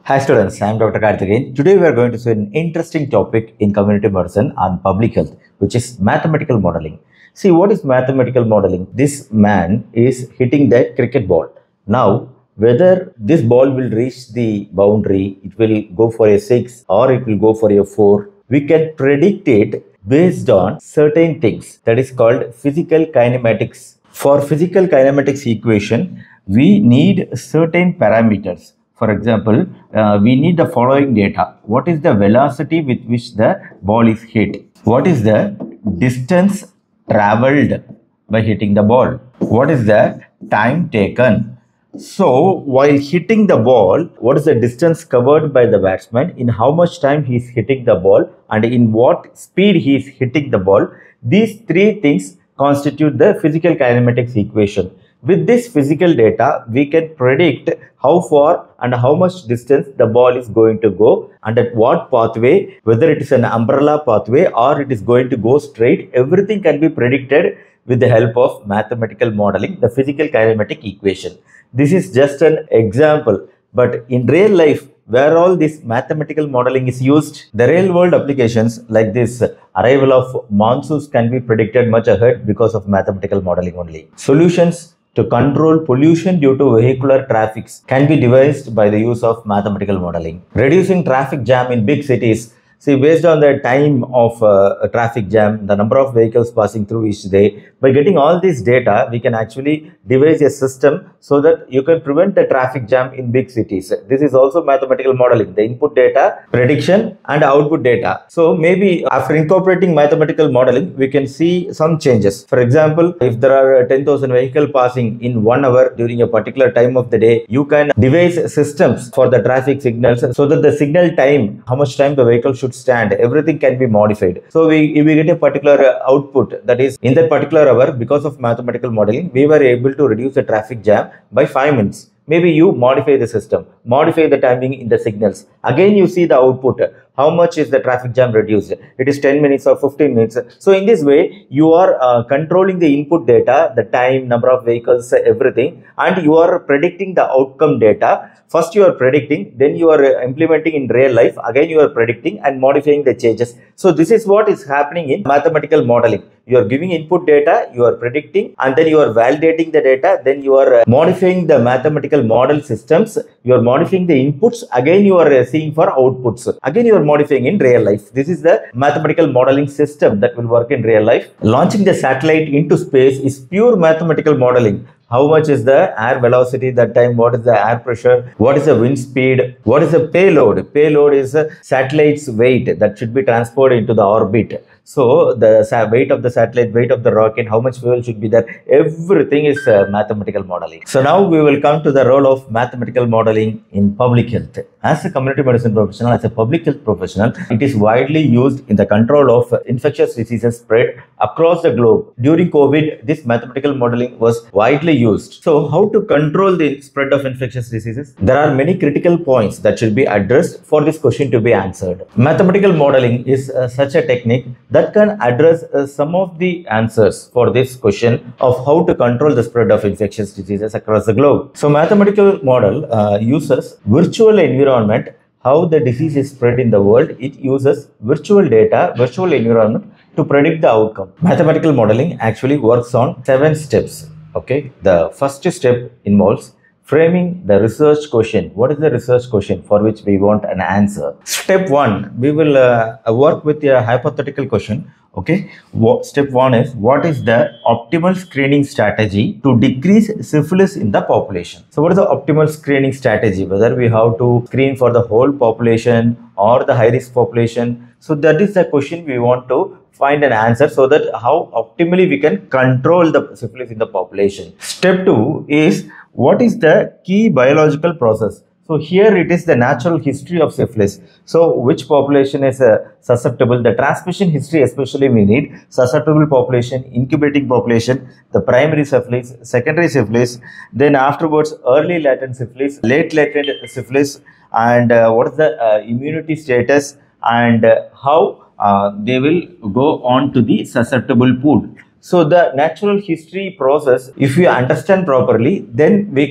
Hi students, I am Dr. Karthikeyan. Today we are going to see an interesting topic in community medicine and public health, which is mathematical modeling. See, what is mathematical modeling? This man is hitting the cricket ball. Now, whether this ball will reach the boundary, it will go for a 6 or it will go for a 4, we can predict it based on certain things. That is called physical kinematics. For physical kinematics equation, we need certain parameters. For example, we need the following data. What is the velocity with which the ball is hit? What is the distance traveled by hitting the ball? What is the time taken? So, while hitting the ball, what is the distance covered by the batsman, in how much time he is hitting the ball, and in what speed he is hitting the ball? These three things constitute the physical kinematics equation. With this physical data, we can predict how far and how much distance the ball is going to go and at what pathway, whether it is an umbrella pathway or it is going to go straight. Everything can be predicted with the help of mathematical modeling, the physical kinematic equation. This is just an example, but in real life, where all this mathematical modeling is used, the real world applications like this arrival of monsoons can be predicted much ahead because of mathematical modeling only. Solutions to control pollution due to vehicular traffic can be devised by the use of mathematical modeling. Reducing traffic jam in big cities. See, based on the time of a traffic jam, the number of vehicles passing through each day, by getting all this data, we can actually devise a system so that you can prevent the traffic jam in big cities. This is also mathematical modeling, the input data, prediction and output data. So maybe after incorporating mathematical modeling, we can see some changes. For example, if there are 10,000 vehicles passing in 1 hour during a particular time of the day, you can devise systems for the traffic signals so that the signal time, how much time the vehicle should stand, everything can be modified. So if we get a particular output, that is in that particular hour, because of mathematical modeling, we were able to reduce the traffic jam by 5 minutes. Maybe you modify the system, modify the timing in the signals. Again, you see the output. How much is the traffic jam reduced? It is 10 minutes or 15 minutes. So in this way, you are controlling the input data, the time, number of vehicles, everything, and you are predicting the outcome data. First you are predicting, then you are implementing in real life. Again, you are predicting and modifying the changes. So this is what is happening in mathematical modeling. You are giving input data, you are predicting, and then you are validating the data. Then you are modifying the mathematical model systems. You are modifying the inputs. Again, you are seeing for outputs. Again, you are modifying in real life. This is the mathematical modeling system that will work in real life. Launching the satellite into space is pure mathematical modeling. How much is the air velocity that time? What is the air pressure? What is the wind speed? What is the payload? Payload is a satellite's weight that should be transported into the orbit. So the weight of the satellite, weight of the rocket, how much fuel should be there, everything is mathematical modeling. So now we will come to the role of mathematical modeling in public health. As a community medicine professional, as a public health professional, it is widely used in the control of infectious diseases spread across the globe. During COVID, this mathematical modeling was widely used. So how to control the spread of infectious diseases? There are many critical points that should be addressed for this question to be answered. Mathematical modeling is such a technique that can address some of the answers for this question of how to control the spread of infectious diseases across the globe. So mathematical model uses virtual environment, how the disease is spread in the world. It uses virtual data, virtual environment to predict the outcome. Mathematical modeling actually works on 7 steps. Okay, the first step involves framing the research question. What is the research question for which we want an answer? Step 1, we will work with a hypothetical question. Okay, step 1 is, what is the optimal screening strategy to decrease syphilis in the population? So what is the optimal screening strategy? Whether we have to screen for the whole population or the high risk population. So that is the question we want to find an answer, so that how optimally we can control the syphilis in the population. Step 2 is, what is the key biological process? So here it is the natural history of syphilis. So which population is susceptible? The transmission history especially we need. Susceptible population, incubating population, the primary syphilis, secondary syphilis, then afterwards early latent syphilis, late latent syphilis, and what is the immunity status, and how they will go on to the susceptible pool. So the natural history process, if you understand properly, then we can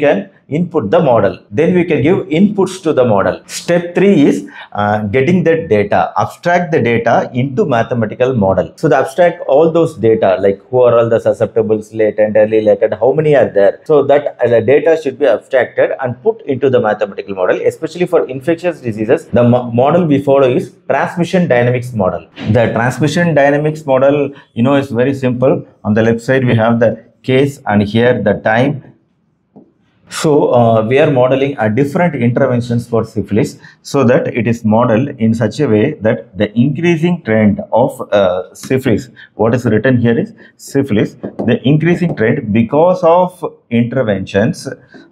input the model. Then we can give inputs to the model. Step 3 is getting the data, abstract the data into mathematical model. So the abstract all those data, like who are all the susceptibles, latent, early latent, how many are there. So that the data should be abstracted and put into the mathematical model. Especially for infectious diseases, the model we follow is transmission dynamics model. The transmission dynamics model, is very simple. On the left side we have the case and here the time. So we are modeling different interventions for syphilis, so that it is modeled in such a way that the increasing trend of syphilis, what is written here is syphilis, the increasing trend because of interventions,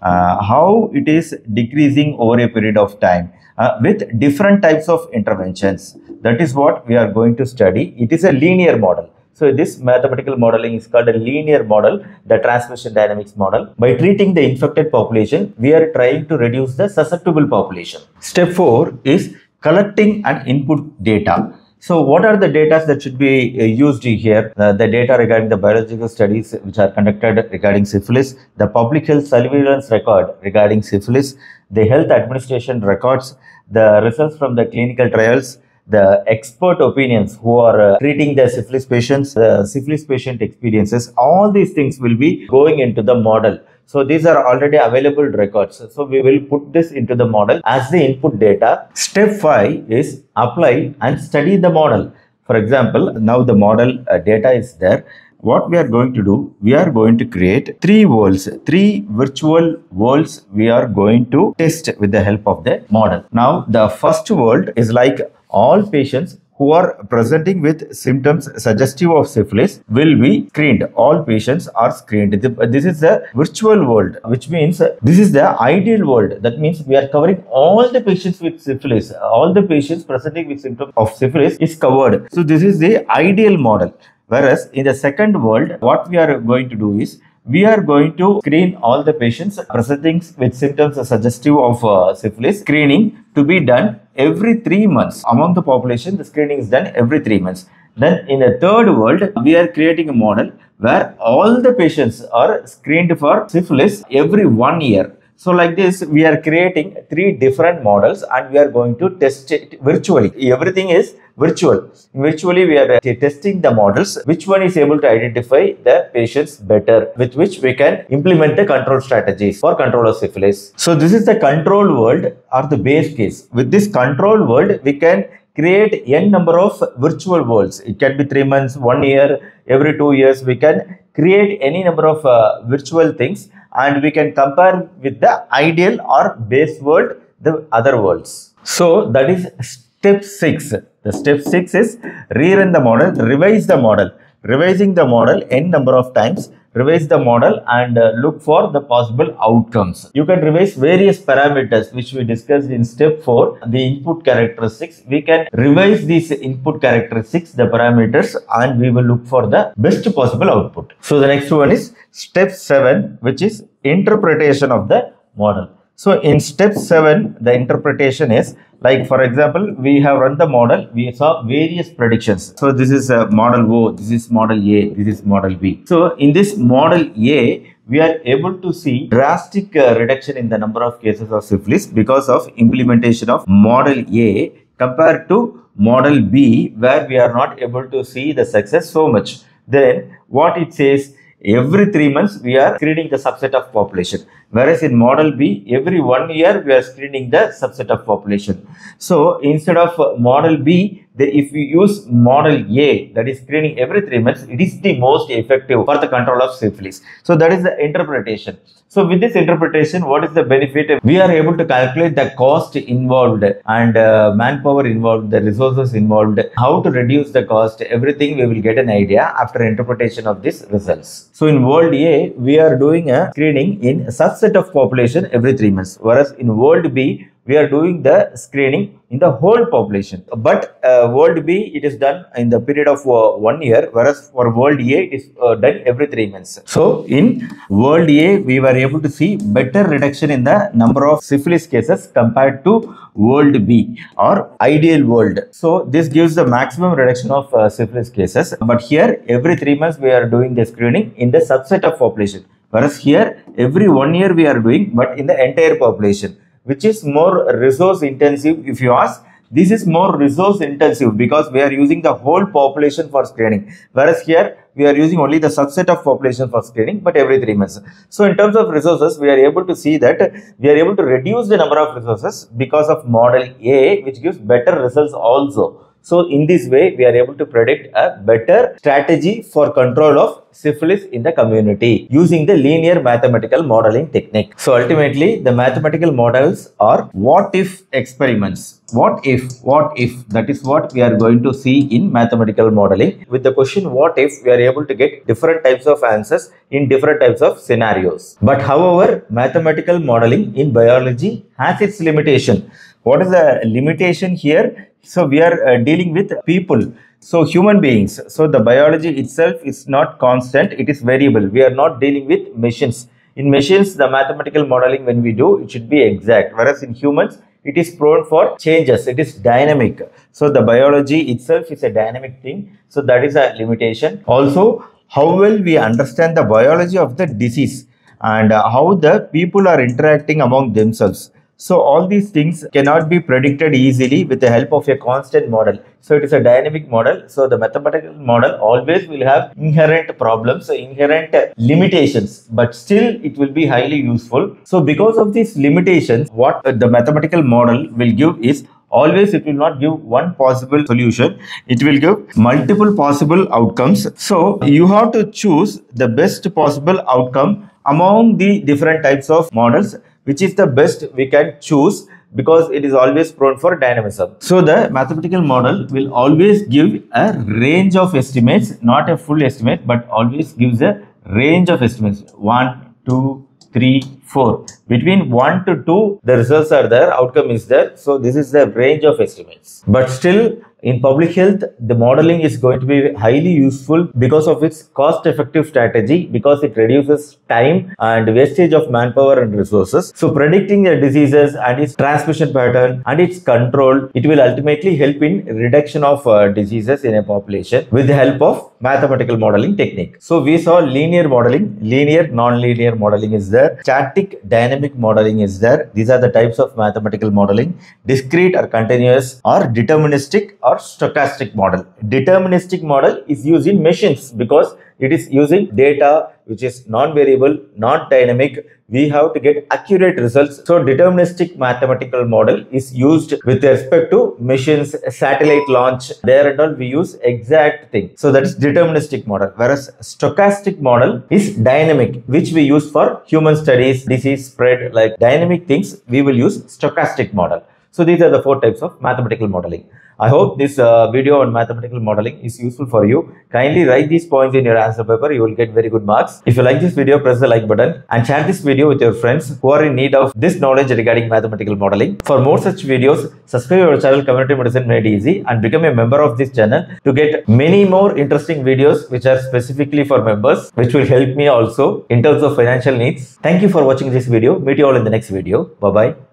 how it is decreasing over a period of time with different types of interventions. That is what we are going to study. It is a linear model. So this mathematical modeling is called a linear model, the transmission dynamics model. By treating the infected population, we are trying to reduce the susceptible population. Step 4 is collecting and input data. So what are the data that should be used here? The data regarding the biological studies which are conducted regarding syphilis, the public health surveillance record regarding syphilis, the health administration records, the results from the clinical trials, the expert opinions who are treating the syphilis patients, the syphilis patient experiences, all these things will be going into the model. So these are already available records. So we will put this into the model as the input data. Step 5 is apply and study the model. For example, now the model data is there. What we are going to do, we are going to create 3 worlds, 3 virtual worlds we are going to test with the help of the model. Now the first world is like all patients who are presenting with symptoms suggestive of syphilis will be screened. All patients are screened. This is the virtual world, which means this is the ideal world. That means we are covering all the patients with syphilis. All the patients presenting with symptoms of syphilis is covered. So this is the ideal model. Whereas in the second world, what we are going to do is, we are going to screen all the patients presenting with symptoms suggestive of syphilis. Screening to be done every 3 months. Among the population, the screening is done every 3 months. Then in the third world, we are creating a model where all the patients are screened for syphilis every 1 year. So like this, we are creating 3 different models and we are going to test it virtually. Everything is virtual. Virtually, we are testing the models. Which one is able to identify the patients better, with which we can implement the control strategies for control of syphilis. So this is the control world or the base case. With this control world, we can create n number of virtual worlds. It can be 3 months, 1 year, every 2 years. We can create any number of virtual things and we can compare with the ideal or base world, the other worlds. So that is step 6. The step 6 is rerun the model, revise the model. Revising the model n number of times, revise the model and look for the possible outcomes. You can revise various parameters which we discussed in step 4, the input characteristics. We can revise these input characteristics, the parameters, and we will look for the best possible output. So the next one is step 7, which is interpretation of the model. So in step 7, the interpretation is, like for example, we have run the model, we saw various predictions. So this is model O, this is model A, this is model B. So in this model A, we are able to see drastic reduction in the number of cases of syphilis because of implementation of model A compared to model B, where we are not able to see the success so much. Then what it says, every 3 months we are screening the subset of population, whereas in model B, every 1 year we are screening the subset of population. So instead of model B, if we use model A, that is screening every 3 months, it is the most effective for the control of syphilis. So that is the interpretation. So with this interpretation, what is the benefit? We are able to calculate the cost involved and manpower involved, the resources involved, how to reduce the cost, everything we will get an idea after interpretation of these results. So in world A, we are doing a screening in a subset of population every 3 months, whereas in world B, we are doing the screening in the whole population. But world B, it is done in the period of 1 year, whereas for world A, it is done every 3 months. So in world A, we were able to see better reduction in the number of syphilis cases compared to world B or ideal world. So this gives the maximum reduction of syphilis cases. But here, every 3 months, we are doing the screening in the subset of population. Whereas here, every 1 year we are doing, but in the entire population, which is more resource intensive. If you ask, this is more resource intensive because we are using the whole population for screening. Whereas here, we are using only the subset of population for screening, but every 3 months. So in terms of resources, we are able to see that we are able to reduce the number of resources because of model A, which gives better results also. So in this way, we are able to predict a better strategy for control of syphilis in the community using the linear mathematical modeling technique. So ultimately, the mathematical models are what if experiments. What if, that is what we are going to see in mathematical modeling. With the question what if, we are able to get different types of answers in different types of scenarios. But however, mathematical modeling in biology has its limitation. What is the limitation here? So we are dealing with people. So human beings. So the biology itself is not constant. It is variable. We are not dealing with machines. In machines, the mathematical modeling when we do, it should be exact. Whereas in humans, it is prone for changes. It is dynamic. So the biology itself is a dynamic thing. So that is a limitation. Also, how well we understand the biology of the disease and how the people are interacting among themselves. So all these things cannot be predicted easily with the help of a constant model. So it is a dynamic model. So the mathematical model always will have inherent problems, inherent limitations, but still it will be highly useful. So because of these limitations, what the mathematical model will give is always it will not give one possible solution. It will give multiple possible outcomes. So you have to choose the best possible outcome among the different types of models. Which is the best we can choose because it is always prone for dynamism. So the mathematical model will always give a range of estimates, not a full estimate, but always gives a range of estimates. 1, 2, 3, 4. Between 1 to 2, the results are there, outcome is there. So this is the range of estimates. But still, in public health, the modeling is going to be highly useful because of its cost-effective strategy, because it reduces time and wastage of manpower and resources. So predicting the diseases and its transmission pattern and its control, it will ultimately help in reduction of diseases in a population with the help of mathematical modeling technique. So we saw linear modeling, linear, non-linear modeling is there, static, dynamic modeling is there. These are the types of mathematical modeling. Discrete or continuous or deterministic or stochastic model. Deterministic model is used in machines because it is using data which is non-variable, not dynamic. We have to get accurate results. So deterministic mathematical model is used with respect to machines, satellite launch. There and all we use exact thing. So that is deterministic model. Whereas stochastic model is dynamic, which we use for human studies, disease spread, like dynamic things, we will use stochastic model. So these are the 4 types of mathematical modeling. I hope this video on mathematical modeling is useful for you. Kindly write these points in your answer paper. You will get very good marks. If you like this video, press the like button and share this video with your friends who are in need of this knowledge regarding mathematical modeling. For more such videos, subscribe our channel Community Medicine Made Easy and become a member of this channel to get many more interesting videos which are specifically for members, which will help me also in terms of financial needs. Thank you for watching this video. Meet you all in the next video. Bye-bye.